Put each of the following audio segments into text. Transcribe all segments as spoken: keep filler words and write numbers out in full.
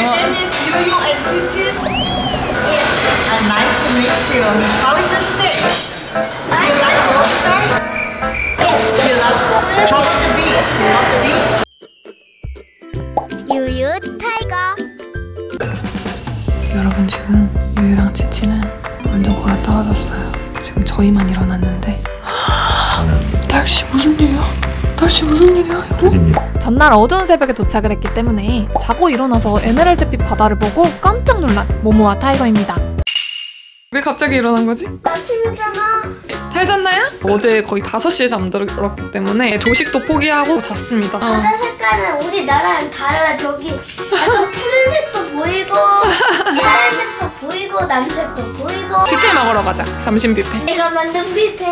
And it's Yuyu and Chichi. Yes. Nice to meet you. How is your stay? You like Rockstar? Yes. You love Rockstar? How about the beach? You love the beach? 유유 타이거. 여러분 지금 유유랑 치치는 완전 골아 떨어졌어요. 지금 저희만 일어났는데 날씨 무슨 일이야? 날씨 무슨 일이야 이거? 전날 어두운 새벽에 도착을 했기 때문에 자고 일어나서 에메랄드빛 바다를 보고 깜짝 놀란 모모와 타이거입니다. 왜 갑자기 일어난 거지? 아침이잖아. 잘 잤나요? 어제 거의 다섯 시에 잠들었기 때문에 조식도 포기하고 잤습니다. 바다 색깔은 우리나라랑 달라. 저기 약간 푸른색도 보이고 파란색도 보이고 남색도 보이고. 뷔페 먹으러 가자. 점심 뷔페. 내가 만든 뷔페.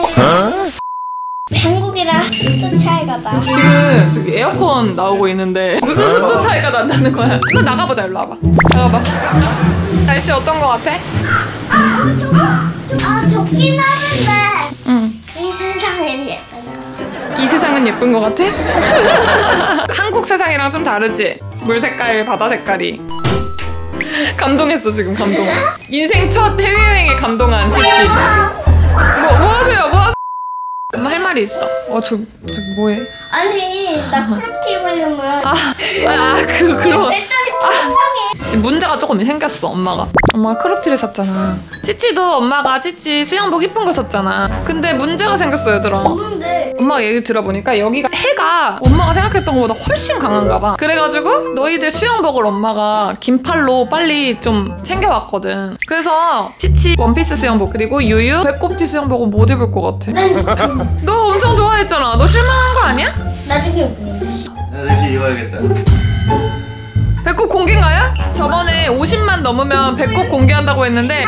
한국이랑 습도 차이가 나. 지금 저기 에어컨 나오고 있는데 무슨 습도 차이가 난다는 거야? 한번 나가보자. 일로 와봐. 나가봐. 날씨 어떤 거 같아? 아, 어, 저거. 아, 덥긴 하는데. 응. 이 세상엔 예쁘다. 이 세상은 예쁜 거 같아? 한국 세상이랑 좀 다르지? 물 색깔, 바다 색깔이. 감동했어 지금 감동. 인생 첫 해외여행에 감동한 치치. 뭐, 뭐 하세요? 뭐 하세요? 엄마 할 말이 있어. 어, 저, 저 뭐해? 아니, 나 크롭티 입으려면. 아, 아, 그, 그런. 일단이 팡팡해. 지금 문제가 조금 생겼어, 엄마가. 엄마가 크롭티를 샀잖아. 치치도 엄마가 치치 수영복 이쁜 거 샀잖아. 근데 문제가 생겼어, 얘들아. 없는데. 엄마가 얘기 들어보니까 여기가 해가 엄마가 생각했던 것보다 훨씬 강한가 봐. 그래가지고 너희들 수영복을 엄마가 긴 팔로 빨리 좀 챙겨왔거든. 그래서 치치 원피스 수영복 그리고 유유 배꼽티 수영복은 못 입을 것 같아. 너 엄청 좋아했잖아. 너 실망한 거 아니야? 나중에 뭐. 나 다시 입어야겠다. 배꼽 공개인가요? 저번에 오십만 넘으면 배꼽 공개한다고 했는데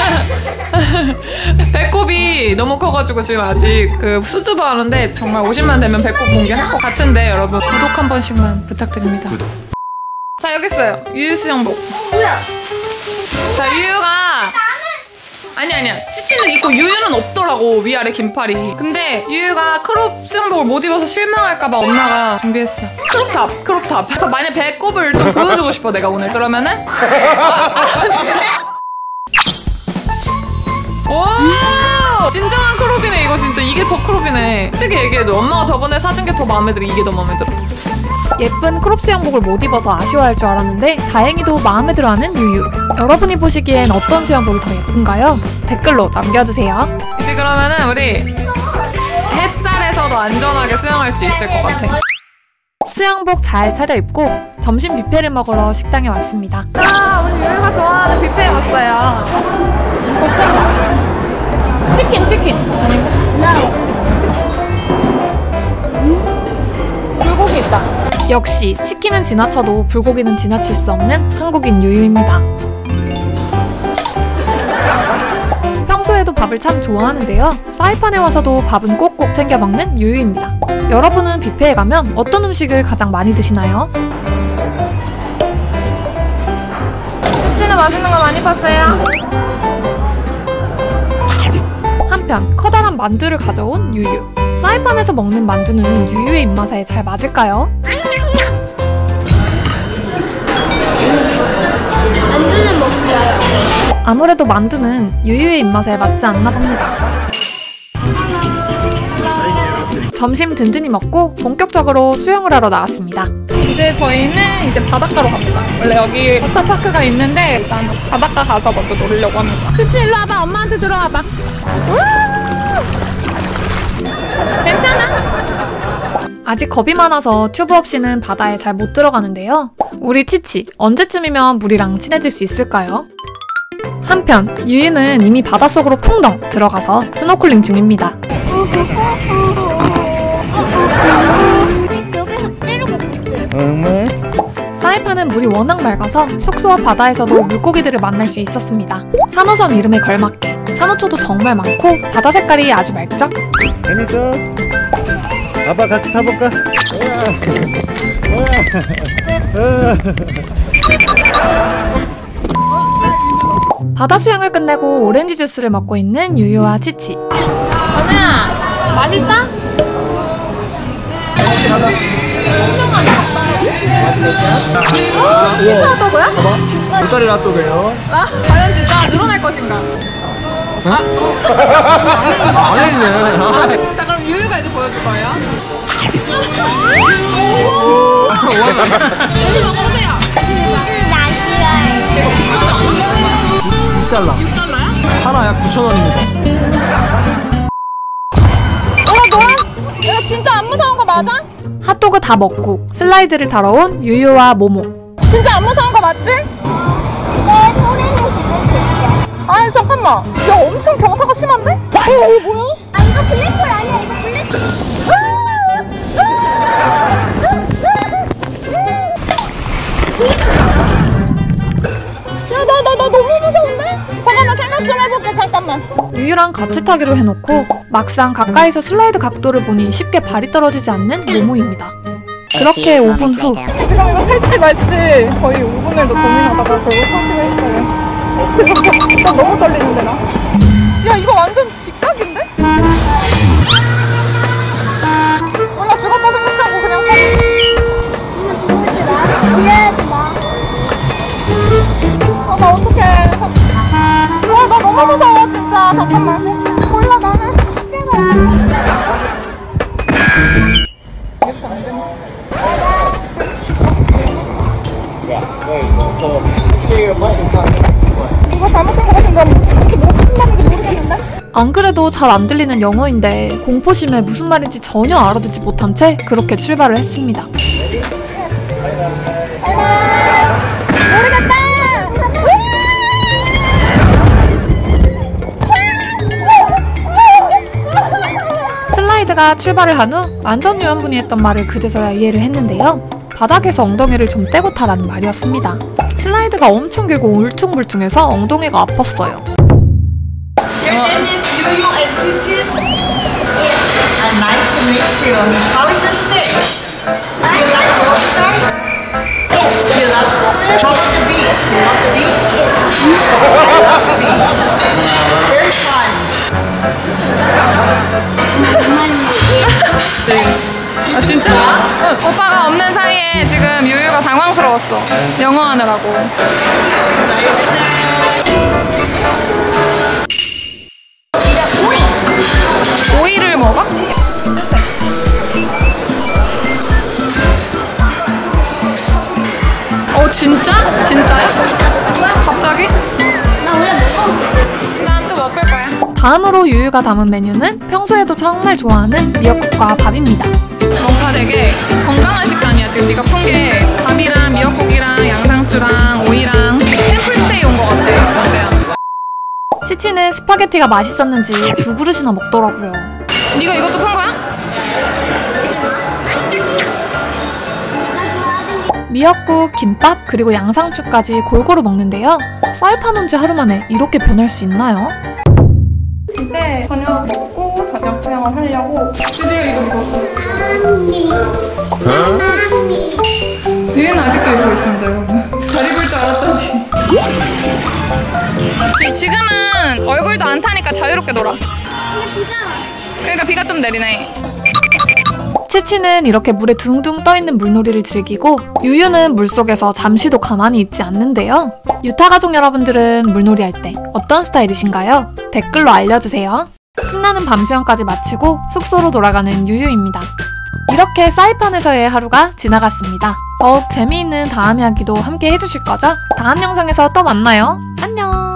배꼽이 너무 커가지고 지금 아직 그 수줍어하는데 정말 오십만 되면 배꼽 공개할 것 같은데 여러분 구독 한 번씩만 부탁드립니다. 구독. 자 여기 있어요. 유유 수영복. 뭐야? 자 유유가 아니 아니야 치치는 있고 유유는 없더라고. 위아래 긴팔이. 근데 유유가 크롭 수영복을 못 입어서 실망할까봐 엄마가 준비했어. 크롭탑 크롭탑. 그래서 만약 배꼽을 좀 보여주고 싶어 내가 오늘. 그러면은 아, 아, 진짜? 오 진정한 크롭이네 이거 진짜. 이게 더 크롭이네. 솔직히 얘기해도 엄마가 저번에 사준 게 더 마음에 들어. 이게 더 마음에 들어. 예쁜 크롭 수영복을 못 입어서 아쉬워할 줄 알았는데 다행히도 마음에 들어하는 유유. 여러분이 보시기엔 어떤 수영복이 더 예쁜가요? 댓글로 남겨주세요. 이제 그러면은 우리 햇살에서도 안전하게 수영할 수 있을 것 같아. 수영복 잘 차려입고 점심 뷔페를 먹으러 식당에 왔습니다. 아 우리 유유가 좋아하는 뷔페에 왔어요. 볶음밥 치킨 치킨 불고기 있다. 역시 치킨은 지나쳐도 불고기는 지나칠 수 없는 한국인 유유입니다. 평소에도 밥을 참 좋아하는데요. 사이판에 와서도 밥은 꼭꼭 챙겨 먹는 유유입니다. 여러분은 뷔페에 가면 어떤 음식을 가장 많이 드시나요? 치치는 맛있는 거 많이 봤어요? 한편 커다란 만두를 가져온 유유. 사이판에서 먹는 만두는 유유의 입맛에 잘 맞을까요? 만두는 먹어요. 아무래도 만두는 유유의 입맛에 맞지 않나 봅니다. 점심 든든히 먹고 본격적으로 수영을 하러 나왔습니다. 이제 저희는 이제 바닷가로 갑니다. 원래 여기 워터파크가 있는데 일단 바닷가 가서 먼저 놀려고 합니다. 치치 일로 와봐. 엄마한테 들어와봐. 괜찮아? 아직 겁이 많아서 튜브 없이는 바다에 잘 못 들어가는데요. 우리 치치 언제쯤이면 물이랑 친해질 수 있을까요? 한편 유유는 이미 바닷속으로 풍덩 들어가서 스노클링 중입니다. 여기서 때려먹고 있어요. 정말? 사이판은 물이 워낙 맑아서 숙소와 바다에서도 물고기들을 만날 수 있었습니다. 산호섬 이름에 걸맞게 산호초도 정말 많고 바다 색깔이 아주 맑죠? 재밌어? 아빠 같이 타볼까? 바다 수영을 끝내고 오렌지 주스를 먹고 있는 유유와 치치. 언니야 맛있어? 진짜 핫도그야? 보따리 핫도그예요. 아, 과연 진짜 늘어날 것인가? 아니네. 자, 그럼 유유가 이제 보여줄 거예요. 치즈 먹어보세요. 치즈 나 싫어해. 이거 비싸지 않아? 육 달러. 육 달러야? 하나 약 구천 원입니다. 야, 너야? 야, 진짜 안 무서운 거 맞아? 핫도그 다 먹고 슬라이드를 타러 온 유유와 모모. 진짜 안 무서운 거 맞지? 내 손에는 지금 됐어. 아니, 잠깐만. 야, 엄청 경사가 심한데? 어, 이거 뭐야? 아 이거 블랙홀 아니야 이거 블랙홀. 야, 나, 나, 나 너무 무서운데? 잠깐만, 생각 좀 해볼게, 잠깐만. 유유랑 같이 타기로 해놓고 막상 가까이서 슬라이드 각도를 보니 쉽게 발이 떨어지지 않는 모모입니다. 그렇게 오 분 후. 지금 이거 할지 말지 거의 오 분을 더 고민하다가 결국 타기로 했어요. 지금 진짜 너무 떨리는데, 나? 야, 이거 완전 직각인데? 몰라, 죽었다 생각하고 그냥 타. 죽지 마. 그래야지 마. 아, 나 어떡해. 아, 나 너무 무서워, 진짜. 잠깐만. 몰라, 나는. 이렇게 안 되나? 이거 잘못된 거 같은데 이렇게 무슨 말인지 모르겠는데? 안 그래도 잘 안 들리는 영어인데 공포심에 무슨 말인지 전혀 알아듣지 못한 채 그렇게 출발을 했습니다. 모르겠다! 슬라이드가 출발을 한 후 안전요원분이 했던 말을 그제서야 이해를 했는데요. 바닥에서 엉덩이를 좀 떼고 타라는 말이었습니다. 슬라이드가 엄청 길고 울퉁불퉁해서 엉덩이가 아팠어요. Your name is Yuyu and Chichi? Yes. Uh, nice to meet you. How is your stay? Do you like Rockstar? Yes. You love it? How about the beach? You love the beach? Yes. I love the beach. Very fun. 아, 진짜? 어, 오빠가 없는 사이에 지금 유유가 당황스러웠어. 영어 하느라고. 오이를 먹어? 어, 진짜? 진짜야? 갑자기? 나 원래 먹어. 난 또 먹을 거야. 다음으로 유유가 담은 메뉴는 평소에도 정말 좋아하는 미역국과 밥입니다. 뭔가 되게 건강한 식단이야. 지금 네가 푼 게 밥이랑 미역국이랑 양상추랑 오이랑 템플스테이 온 것 같아. 어제야. 치치는 스파게티가 맛있었는지 두 그릇이나 먹더라고요. 네가 이것도 푼 거야? 미역국, 김밥, 그리고 양상추까지 골고루 먹는데요. 사이판 온 지 하루 만에 이렇게 변할 수 있나요? 이제 저녁 먹고 저녁 수영을 하려고 드디어 이거 입었어. 마미. 마미. 유유는 아직도 입고 있습니다, 여러분. 잘 입을 줄 알았더니. 지, 지금은 얼굴도 안 타니까 자유롭게 놀아. 그러니까 비가 좀 내리네. 치치는 이렇게 물에 둥둥 떠있는 물놀이를 즐기고 유유는 물속에서 잠시도 가만히 있지 않는데요. 유타 가족 여러분들은 물놀이 할 때 어떤 스타일이신가요? 댓글로 알려주세요. 신나는 밤 수영까지 마치고 숙소로 돌아가는 유유입니다. 이렇게 사이판에서의 하루가 지나갔습니다. 더욱 재미있는 다음 이야기도 함께 해주실 거죠? 다음 영상에서 또 만나요. 안녕!